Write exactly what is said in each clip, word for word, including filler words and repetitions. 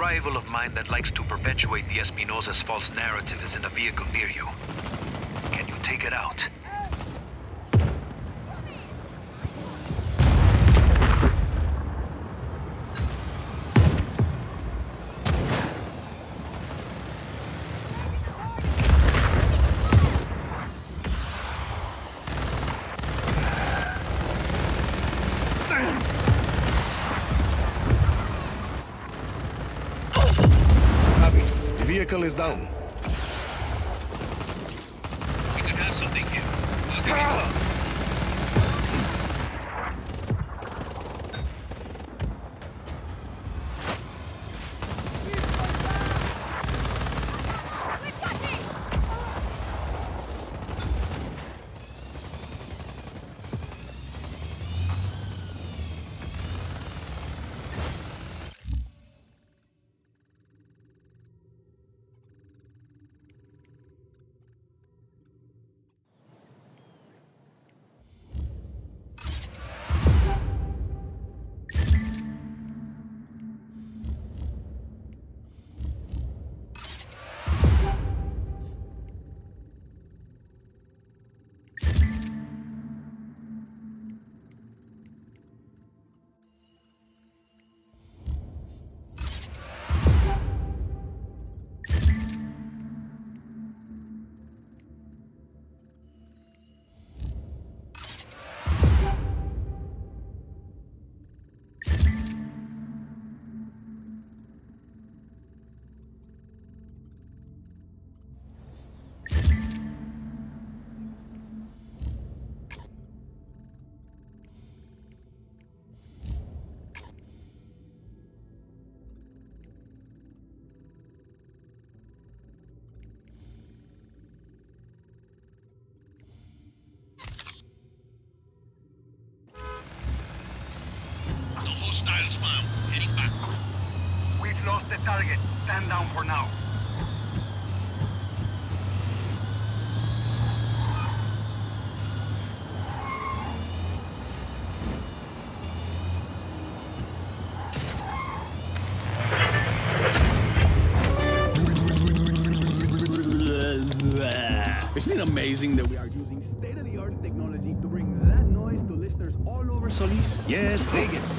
rival of mine that likes to perpetuate the Espinosa's false narrative is in a vehicle near you. Can you take it out? The vehicle is down. We could have something here. Ah! Hostiles found. Heading back. We've lost the target. Stand down for now. Isn't it amazing that we are using state-of-the-art technology to bring that noise to listeners all over Solís? Yes, dig it.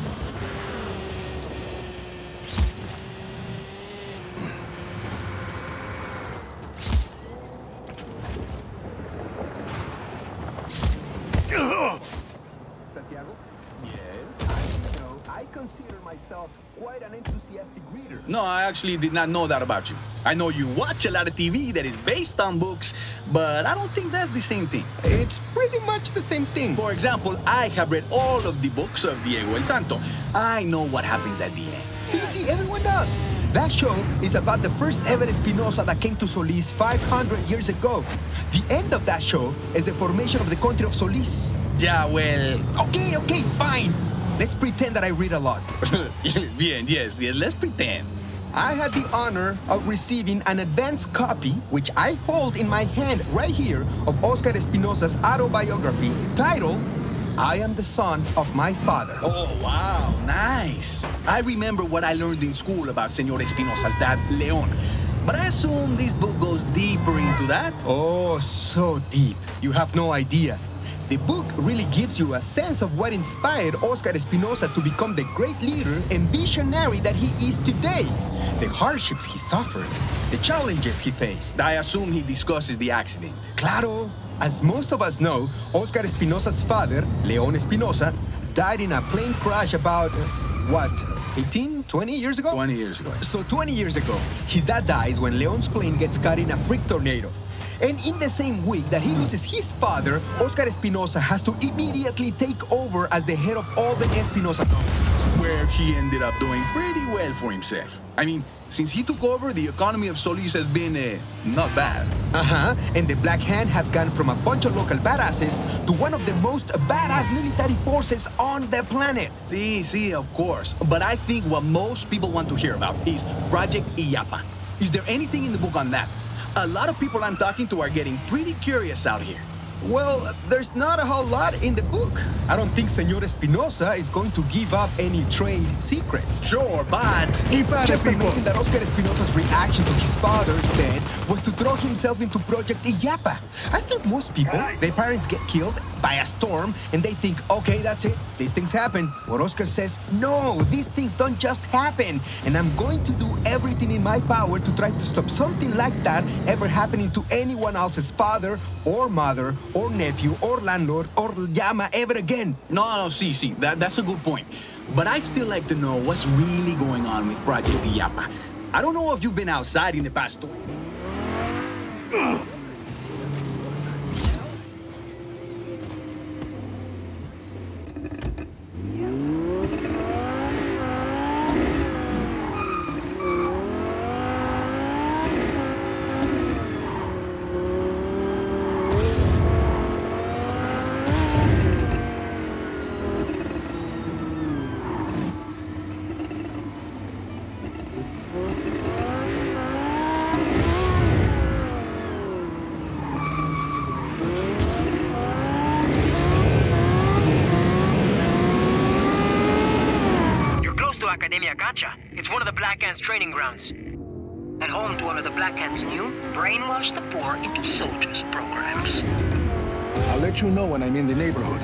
Santiago? Yes? I know. I consider myself quite an enthusiastic reader. No, I actually did not know that about you. I know you watch a lot of T V that is based on books, but I don't think that's the same thing. It's pretty much the same thing. For example, I have read all of the books of Diego el Santo. I know what happens at the end. See, see, everyone does. That show is about the first ever Espinosa that came to Solís five hundred years ago. The end of that show is the formation of the country of Solís. Yeah, well... Okay, okay, fine. Let's pretend that I read a lot. Bien, yes, yes, let's pretend. I had the honor of receiving an advanced copy, which I hold in my hand right here, of Oscar Espinosa's autobiography, titled, I Am the Son of My Father. Oh, wow, nice. I remember what I learned in school about Señor Espinosa's dad, León. But I assume this book goes deeper into that? Oh, so deep. You have no idea. The book really gives you a sense of what inspired Oscar Espinosa to become the great leader and visionary that he is today. The hardships he suffered, the challenges he faced. I assume he discusses the accident. Claro. As most of us know, Oscar Espinosa's father, León Espinosa, died in a plane crash about, uh, what, eighteen, twenty years ago? twenty years ago. So twenty years ago, his dad dies when León's plane gets caught in a freak tornado. And in the same week that he loses his father, Oscar Espinosa has to immediately take over as the head of all the Espinosa companies. Where he ended up doing pretty well for himself. I mean, since he took over, the economy of Solís has been, uh, not bad. Uh-huh, and the Black Hand have gone from a bunch of local badasses to one of the most badass military forces on the planet. See, see, of course. But I think what most people want to hear about is Project Illapa. Is there anything in the book on that? A lot of people I'm talking to are getting pretty curious out here. Well, there's not a whole lot in the book. I don't think Senor Espinosa is going to give up any trade secrets. Sure, but It's Bad just people. amazing that Oscar Espinosa's reaction to his father's death was to throw himself into Project Illapa. I think most people, their parents get killed by a storm, and they think, okay, that's it, these things happen. But Oscar says, no, these things don't just happen, and I'm going to do everything in my power to try to stop something like that ever happening to anyone else's father, or mother, or nephew, or landlord, or llama ever again. No, no, see, see, that, that's a good point. But I'd still like to know what's really going on with Project Illapa. I don't know if you've been outside in the past. It's one of the Black Ants' training grounds. And home to one of the Black Ants' new brainwash the poor into soldiers programs. I'll let you know when I'm in the neighborhood.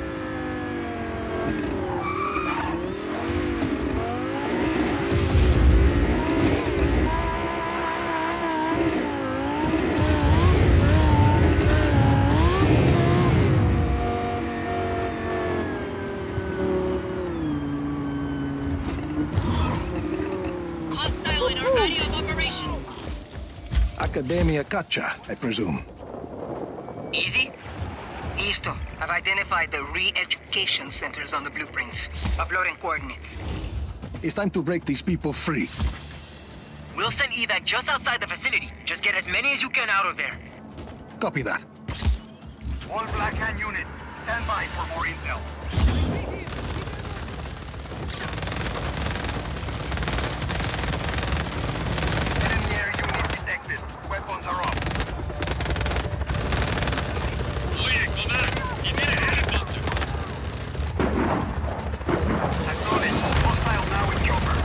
Academia Cacha, I presume. Easy? Listo. I've identified the re-education centers on the blueprints. Uploading coordinates. It's time to break these people free. We'll send evac just outside the facility. Just get as many as you can out of there. Copy that. All Black Hand units, stand by for more intel. Enemy air unit detected. Weapons are off. Acknowledge. Hostile now in chopper.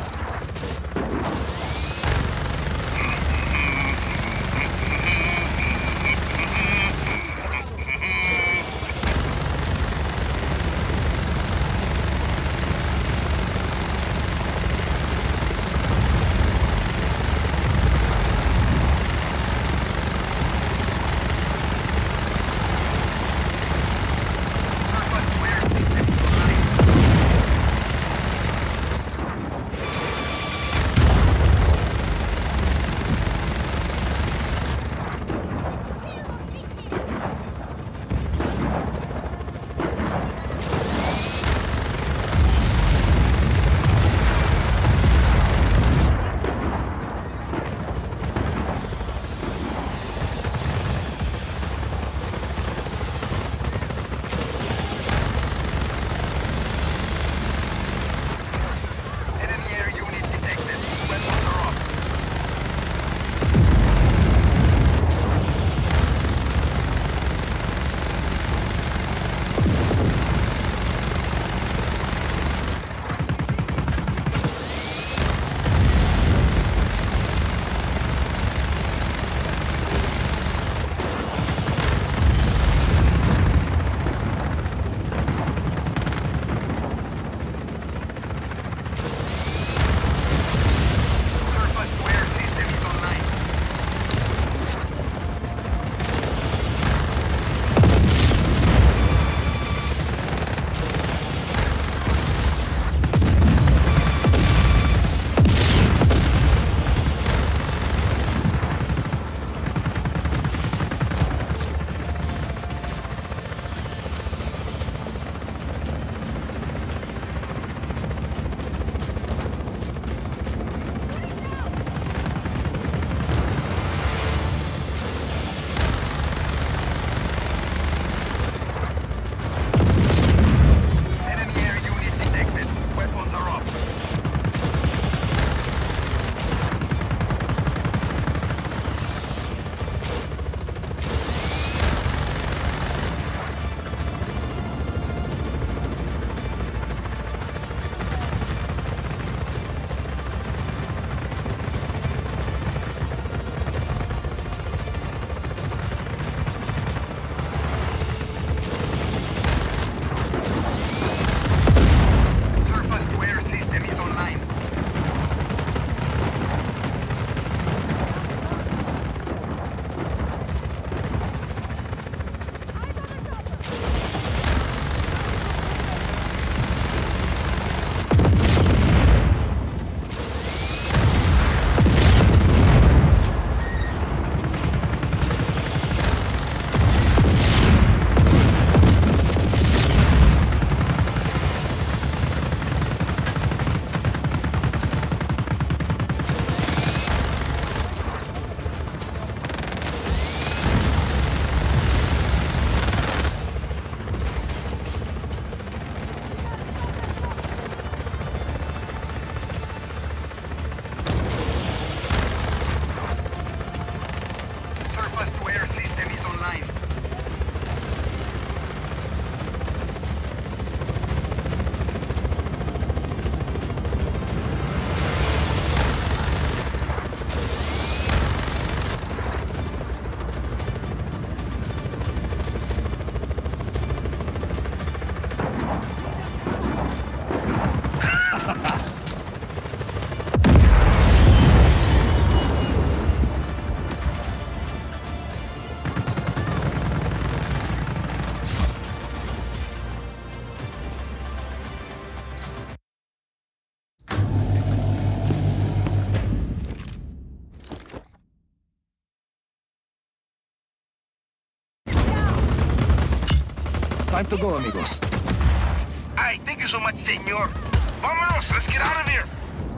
Time to go, amigos. Hey, thank you so much, senor. Vámonos, let's get out of here.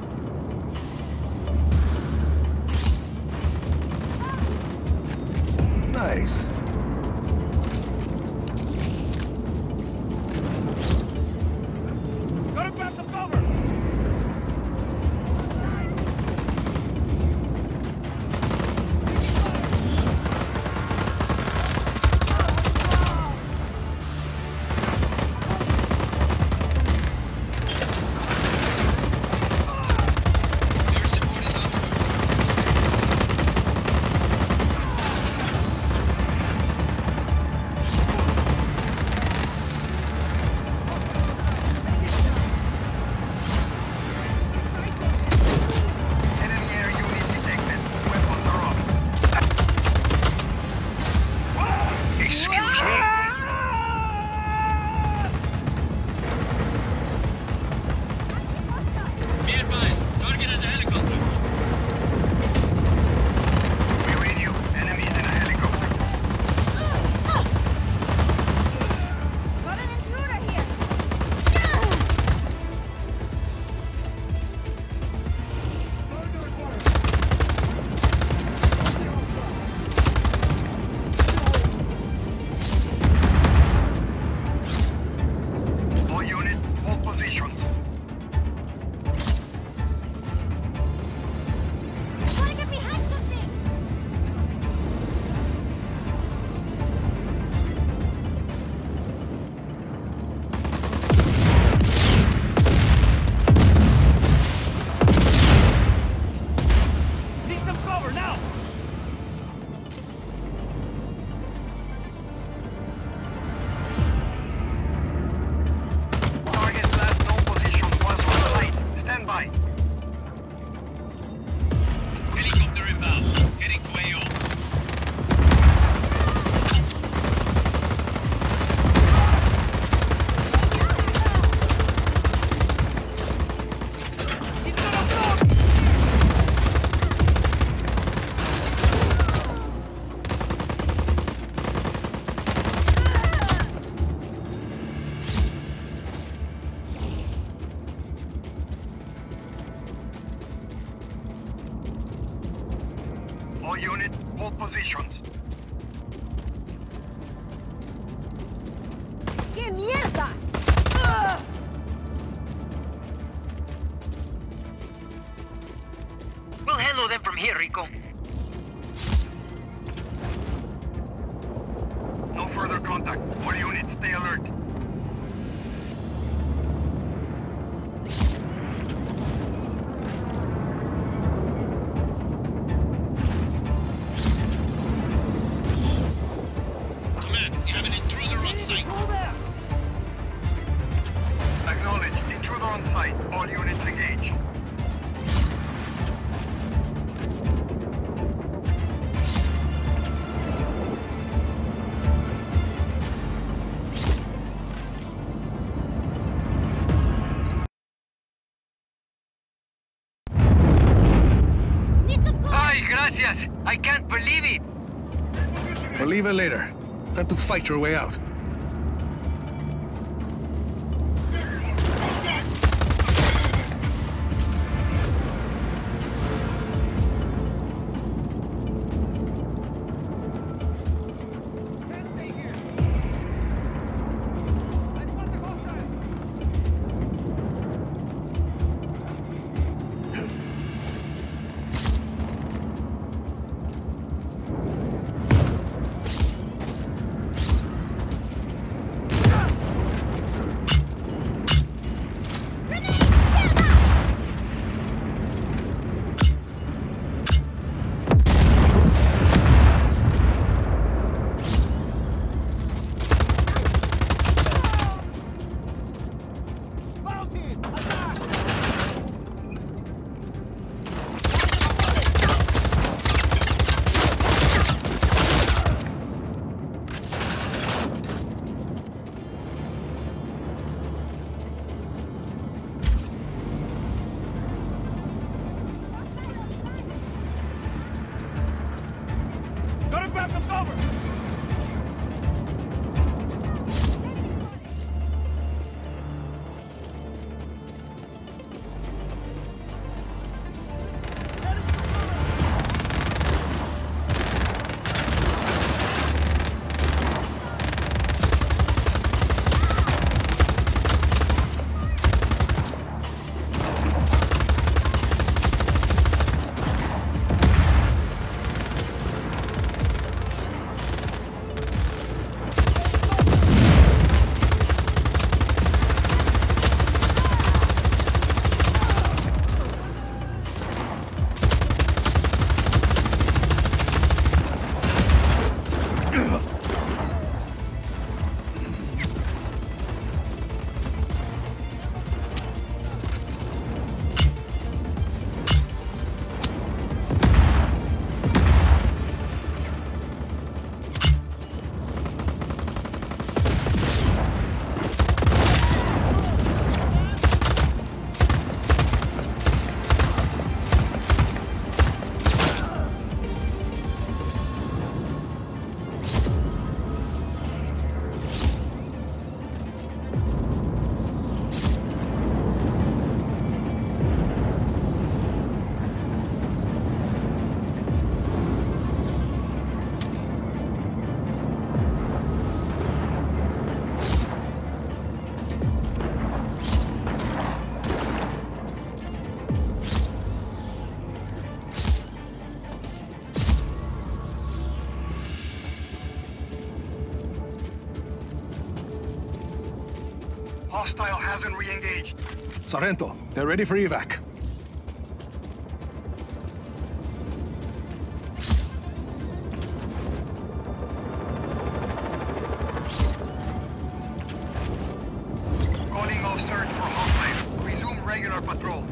Nice. Gotta grab some cover. All unit, hold positions. ¡Qué mierda! ¡Ugh! We'll handle them from here, Rico. No further contact. All units, stay alert. Gracias! I can't believe it! Believe it later. Time to fight your way out. Hostile hasn't re-engaged. Sargento, they're ready for evac. Calling off search for hostile. Resume regular patrols.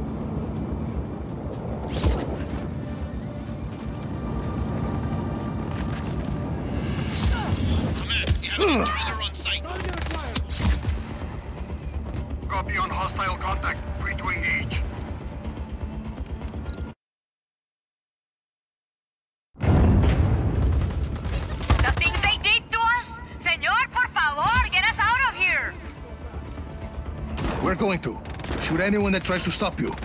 Copy on hostile contact. Free to engage. The things they did to us? Señor, por favor, get us out of here! We're going to. Shoot anyone that tries to stop you.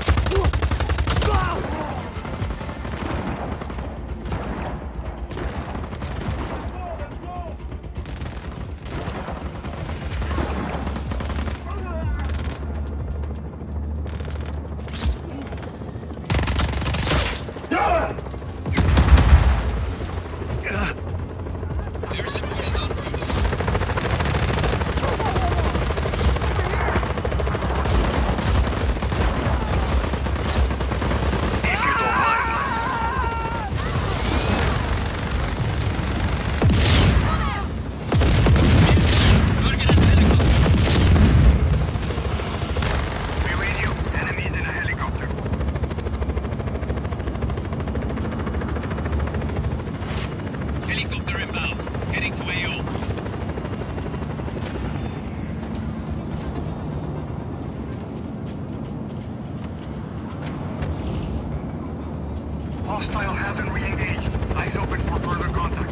Hostile hasn't re-engaged. Eyes open for further contact.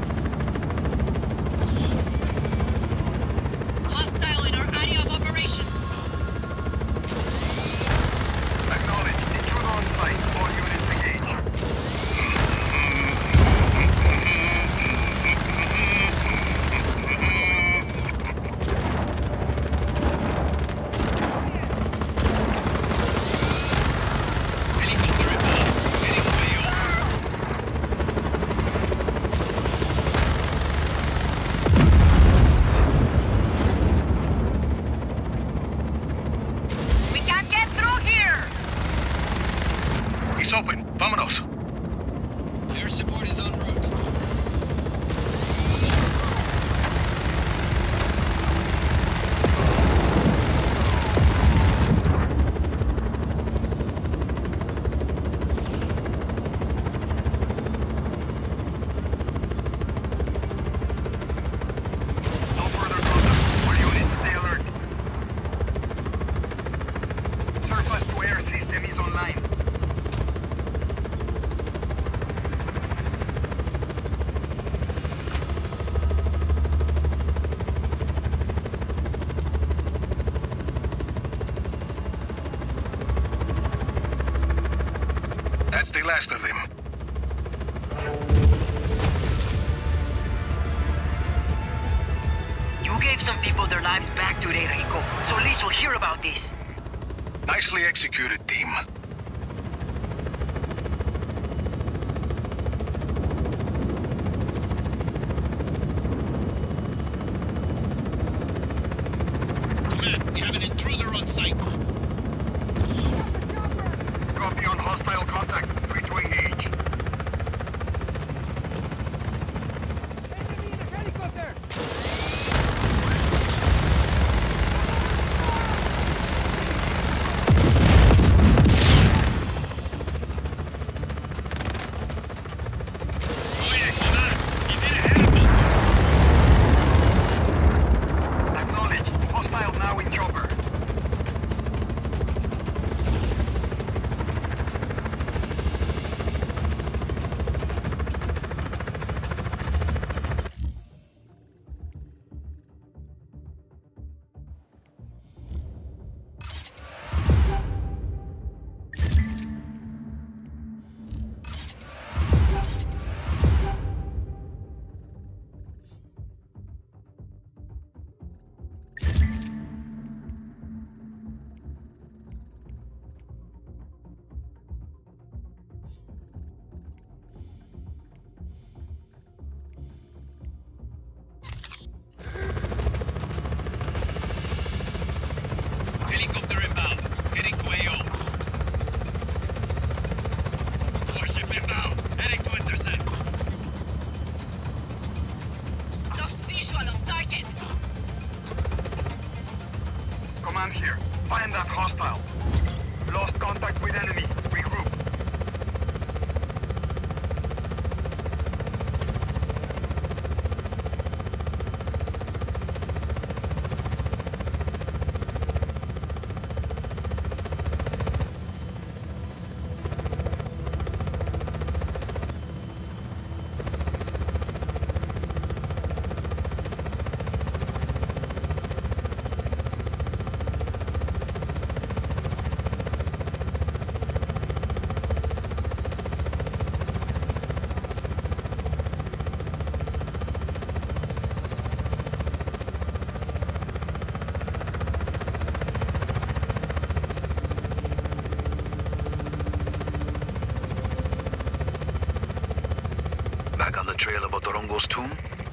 Hostile in our area of operation. Acknowledge. Intruder on site. All units engaged. We can't get through here! It's open. Vámonos. Air support is en route. No further contact. All units stay alert. Surface to air system is online. That's the last of them. You gave some people their lives back today, Rico. Solís will hear about this. Nicely executed, team. Command, we have an intruder on site. Copy on hostile contact. Free to engage. Contact hostile. Lost contact with enemy. Regroup. Back on the trail of Otorongo's tomb?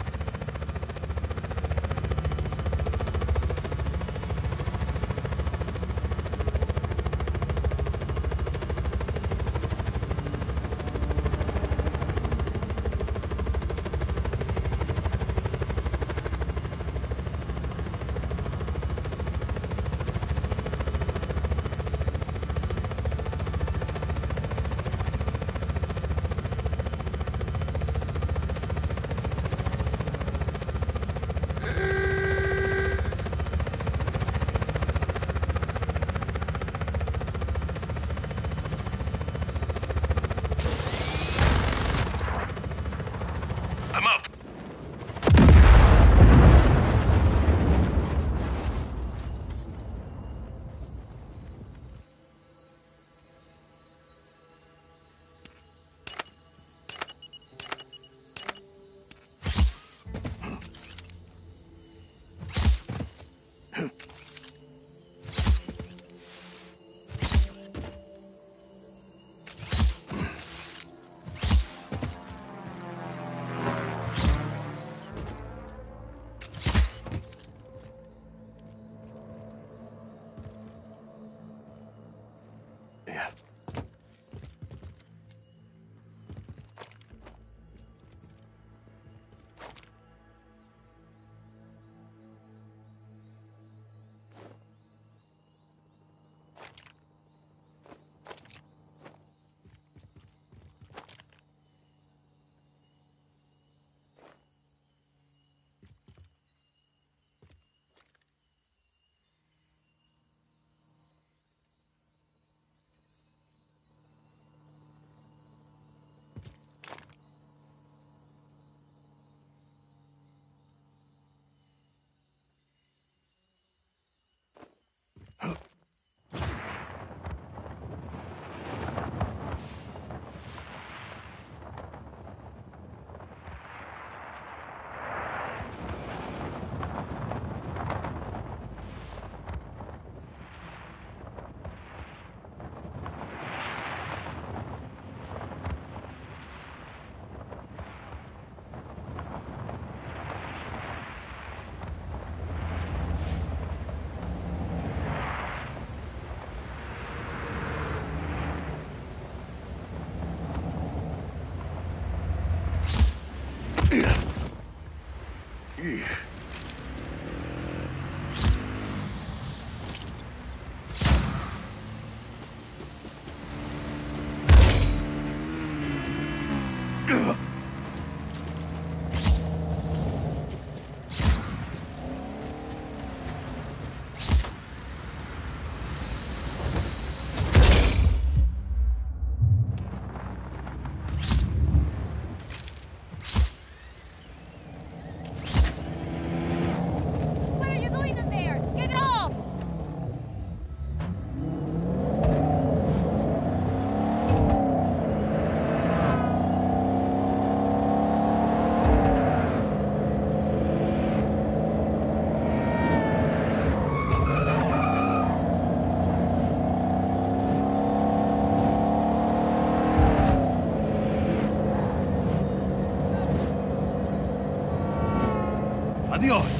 Adiós.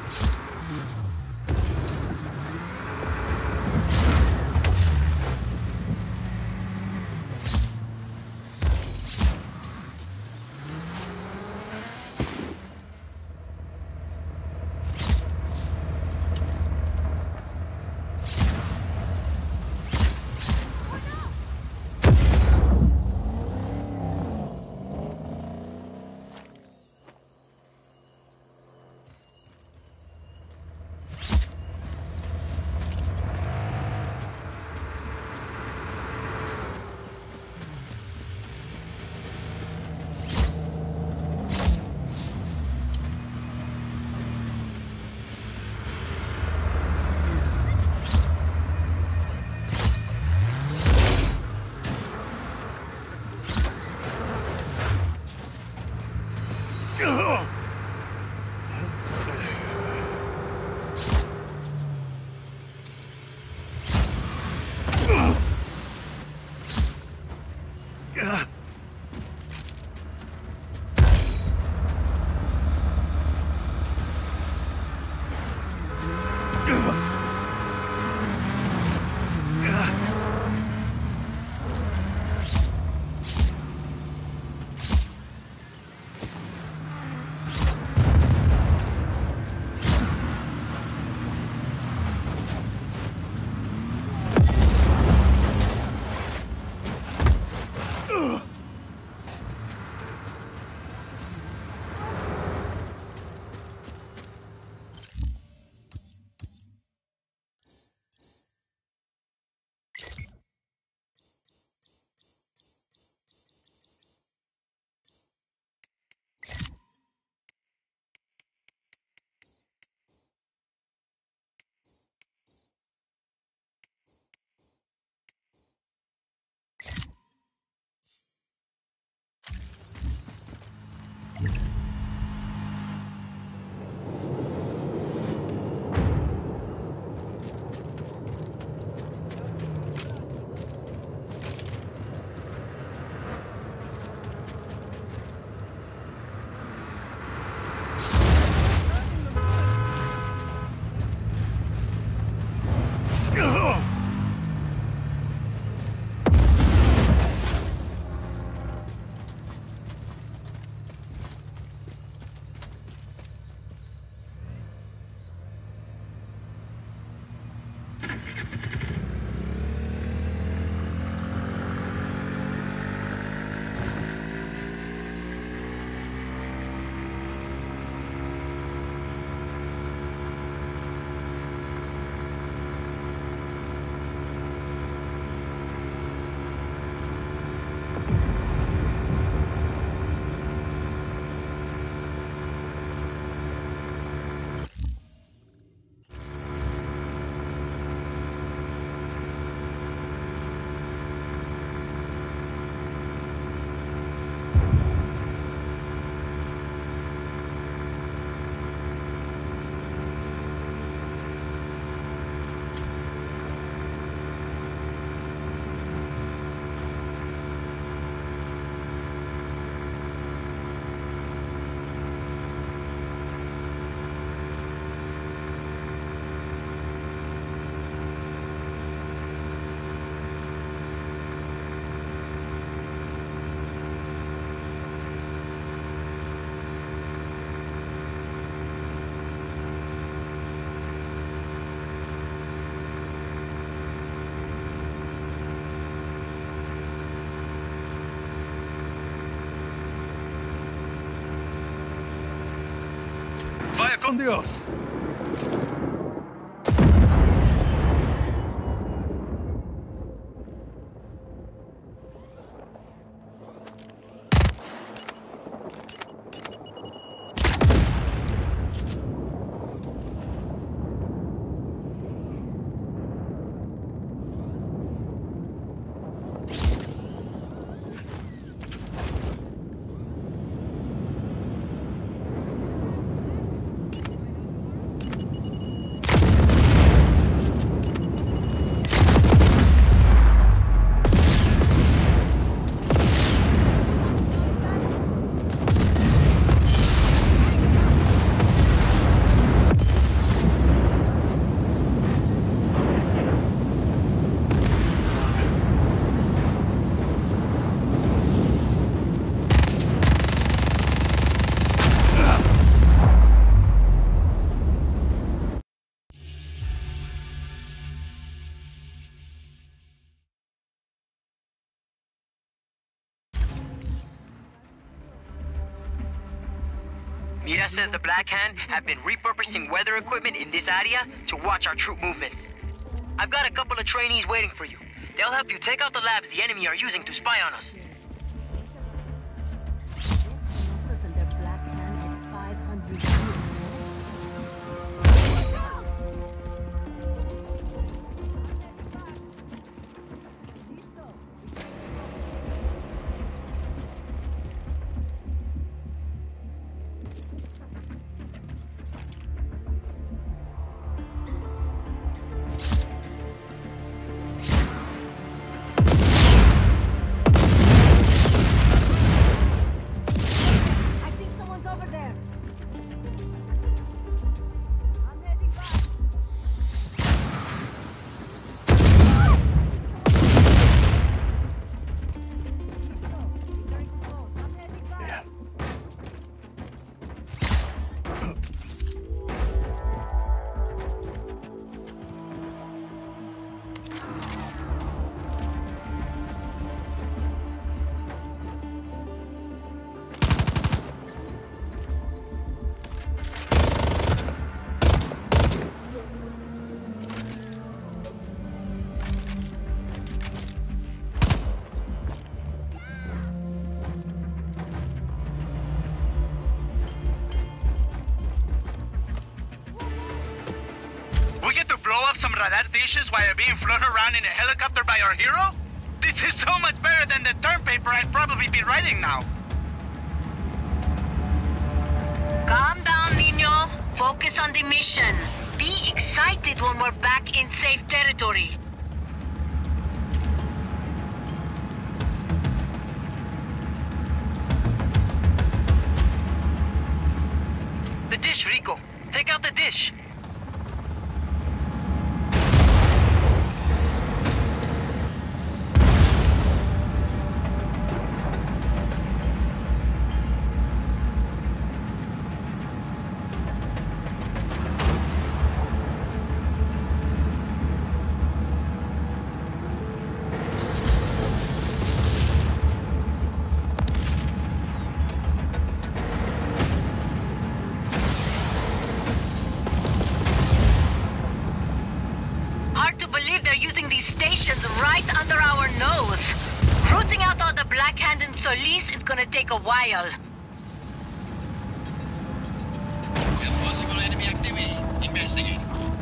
con Dios. Mira says the Black Hand have been repurposing weather equipment in this area to watch our troop movements. I've got a couple of trainees waiting for you. They'll help you take out the labs the enemy are using to spy on us. Some radar dishes while being flown around in a helicopter by our hero? This is so much better than the term paper I'd probably be writing now. Calm down, Niño. Focus on the mission. Be excited when we're back in safe territory. The dish, Rico. Take out the dish. Right under our nose. Rooting out all the Black Hand and Solís is gonna take a while. We have possible enemy activity. Investigate.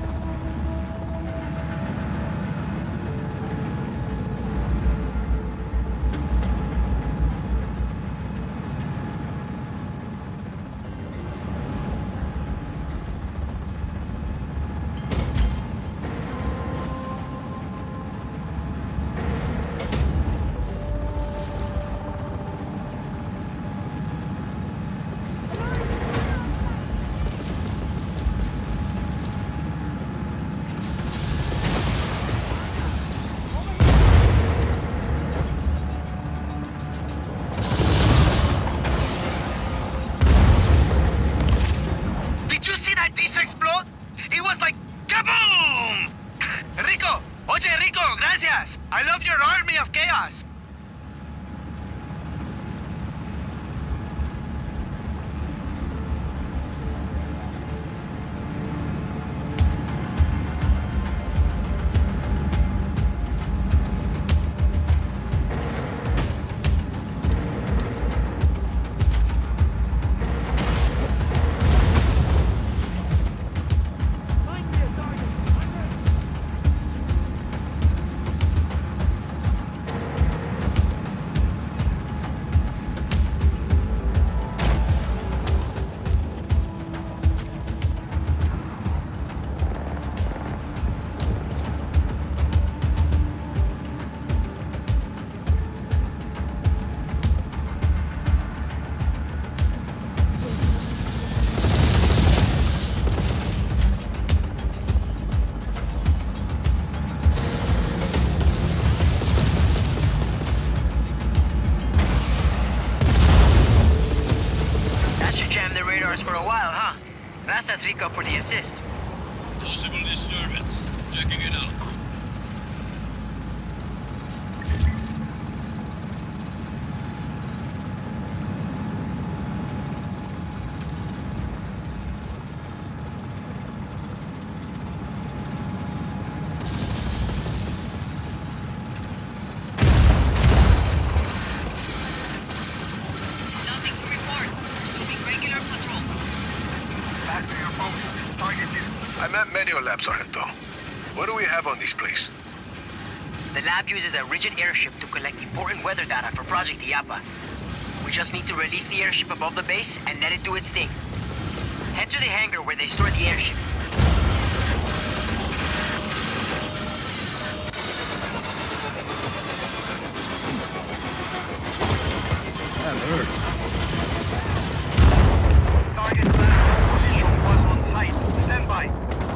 I love your army of chaos! For a while, huh? Gracias, Rico, for the assist. Possible disturbance. Checking it out. I'm at Medio Lab, Sargento. What do we have on this place? The lab uses a rigid airship to collect important weather data for Project Iapa. We just need to release the airship above the base and let it do its thing. Head to the hangar where they store the airship. That hurts. Target last position was on site. Stand by.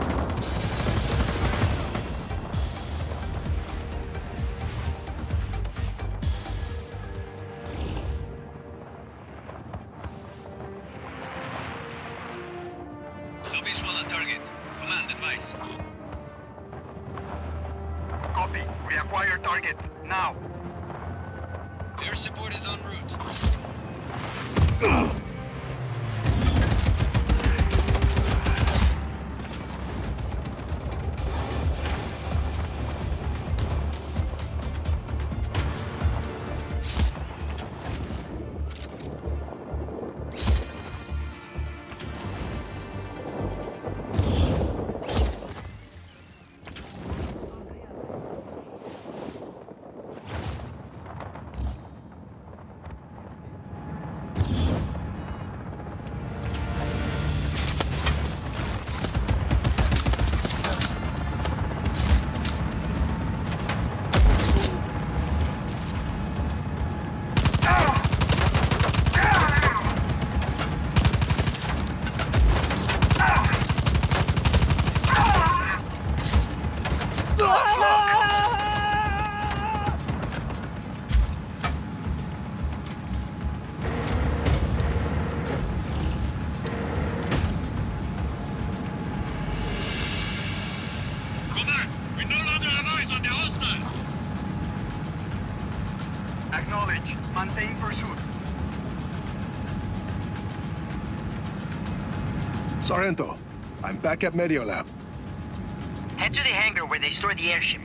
No visual on target. Command, advice. Copy. Reacquire target. Now. Air support is en route. Acknowledge. Maintain pursuit. Sargento, I'm back at Medio Lab. Head to the hangar where they store the airship.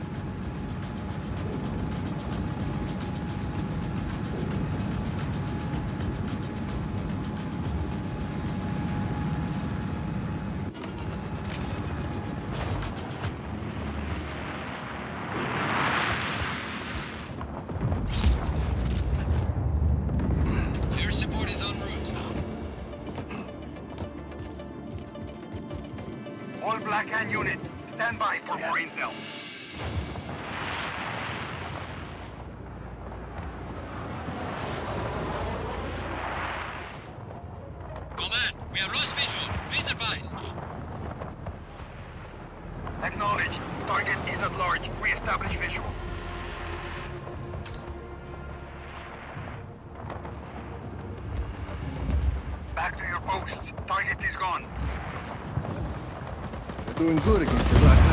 Air support is en route. All Black Hand unit. Stand by for more intel. Command, we have lost visual. Please advise. Acknowledge. Target is at large. Re-establish visual. Back to your posts. Target is gone. We're doing good against the Black